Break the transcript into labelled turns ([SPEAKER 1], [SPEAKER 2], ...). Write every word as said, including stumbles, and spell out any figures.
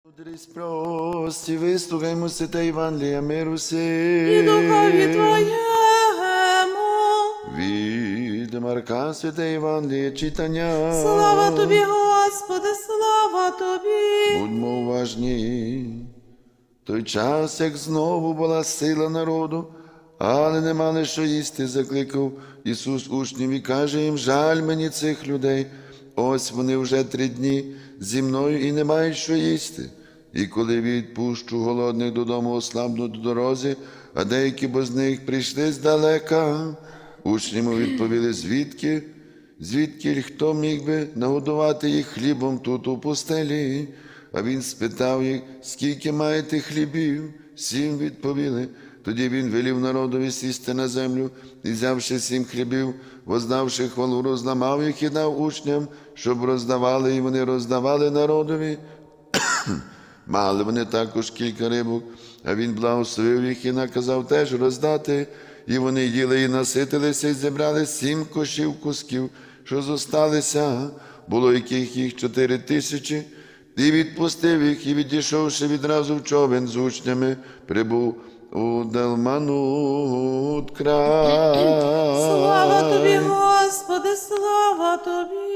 [SPEAKER 1] Мудрість прості, вислухаймо святе Євангелія миру сим.
[SPEAKER 2] І духові Твоєму.
[SPEAKER 1] Від Марка святе Євангеліє читання.
[SPEAKER 2] Слава Тобі, Господи, слава Тобі.
[SPEAKER 1] Будьмо уважні. Той час, як знову була сила народу, але не мали що їсти, закликав Ісус учнів і каже їм: жаль мені цих людей, ось вони вже три дні зі мною і не мають що їсти. І коли відпущу голодних додому, ослабну до дорозі, а деякі бо з них прийшли здалека. Учні йому відповіли: звідки? Звідки хто міг би нагодувати їх хлібом тут у пустелі? А він спитав їх: скільки маєте хлібів? Сім відповіли. Тоді він велів народові сісти на землю, і, взявши сім хлібів, воздавши хвалу, розламав їх і дав учням, щоб роздавали, і вони роздавали народові. Мали вони також кілька рибок, а він благословив їх і наказав теж роздати. І вони їли і наситилися, і зібрали сім кошів кусків, що зосталися, було яких їх чотири тисячі. І відпустив їх, і, відійшовши відразу в човен з учнями, прибув у Далманут край.
[SPEAKER 2] Слава Тобі, Господи, слава Тобі.